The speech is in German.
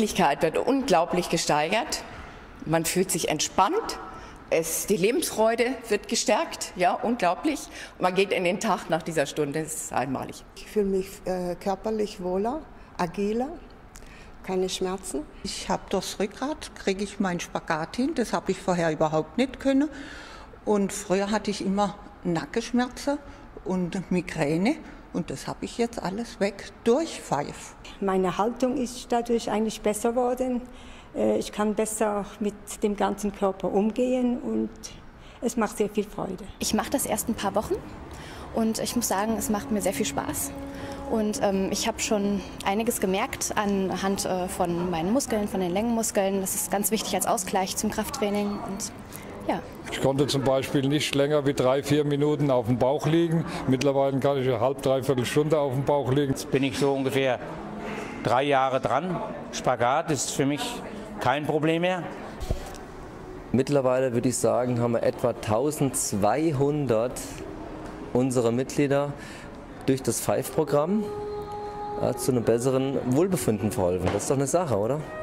Beweglichkeit wird unglaublich gesteigert. Man fühlt sich entspannt. Die Lebensfreude wird gestärkt, ja, unglaublich. Man geht in den Tag nach dieser Stunde, das ist einmalig. Ich fühle mich körperlich wohler, agiler, keine Schmerzen. Ich habe durchs Rückgrat, kriege ich meinen Spagat hin, das habe ich vorher überhaupt nicht können. Und früher hatte ich immer Nackenschmerzen und Migräne und das habe ich jetzt alles weg durch Pfeif. Meine Haltung ist dadurch eigentlich besser geworden. Ich kann besser mit dem ganzen Körper umgehen und es macht sehr viel Freude. Ich mache das erst ein paar Wochen und ich muss sagen, es macht mir sehr viel Spaß. Und ich habe schon einiges gemerkt anhand von meinen Muskeln, von den Längenmuskeln. Das ist ganz wichtig als Ausgleich zum Krafttraining. Und ja. Ich konnte zum Beispiel nicht länger wie 3-4 Minuten auf dem Bauch liegen. Mittlerweile kann ich eine halbe, dreiviertel Stunde auf dem Bauch liegen. Jetzt bin ich so ungefähr 3 Jahre dran. Spagat ist für mich kein Problem mehr. Mittlerweile würde ich sagen, haben wir etwa 1200 unserer Mitglieder durch das Pfeif-Programm zu einem besseren Wohlbefinden verholfen. Das ist doch eine Sache, oder?